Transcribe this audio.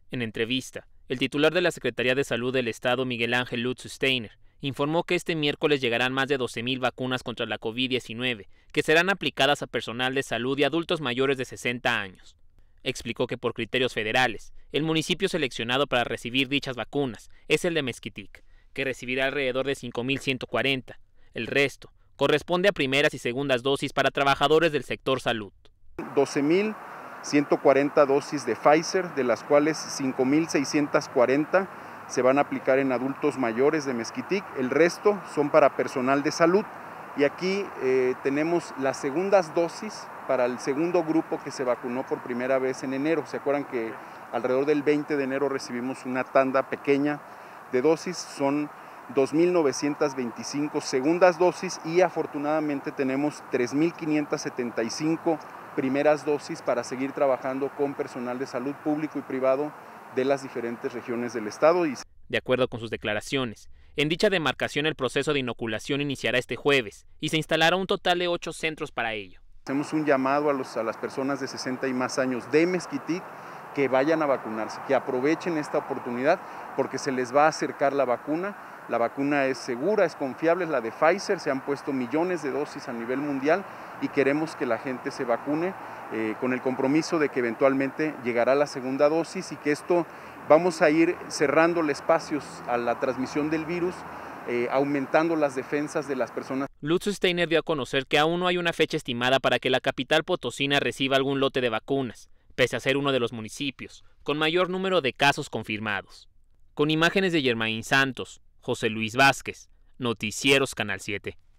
En entrevista, el titular de la Secretaría de Salud del Estado, Miguel Ángel Lutz Steiner, informó que este miércoles llegarán más de 12,000 vacunas contra la COVID-19, que serán aplicadas a personal de salud y adultos mayores de 60 años. Explicó que por criterios federales, el municipio seleccionado para recibir dichas vacunas es el de Mezquitic, que recibirá alrededor de 5,140. El resto corresponde a primeras y segundas dosis para trabajadores del sector salud. 12,140 dosis de Pfizer, de las cuales 5,640 se van a aplicar en adultos mayores de Mezquitic. El resto son para personal de salud. Y aquí tenemos las segundas dosis para el segundo grupo que se vacunó por primera vez en enero. ¿Se acuerdan que alrededor del 20 de enero recibimos una tanda pequeña de dosis? Son 2,925 segundas dosis y afortunadamente tenemos 3,575 primeras dosis para seguir trabajando con personal de salud público y privado de las diferentes regiones del estado. De acuerdo con sus declaraciones, en dicha demarcación el proceso de inoculación iniciará este jueves y se instalará un total de 8 centros para ello. Hacemos un llamado a las personas de 60 y más años de Mezquitic que vayan a vacunarse, que aprovechen esta oportunidad porque se les va a acercar la vacuna. La vacuna es segura, es confiable, es la de Pfizer, se han puesto millones de dosis a nivel mundial y queremos que la gente se vacune con el compromiso de que eventualmente llegará la segunda dosis y que esto vamos a ir cerrándole espacios a la transmisión del virus, aumentando las defensas de las personas. Lutz Steiner dio a conocer que aún no hay una fecha estimada para que la capital potosina reciba algún lote de vacunas, pese a ser uno de los municipios con mayor número de casos confirmados. Con imágenes de Germain Santos, José Luis Vázquez, Noticieros Canal 7.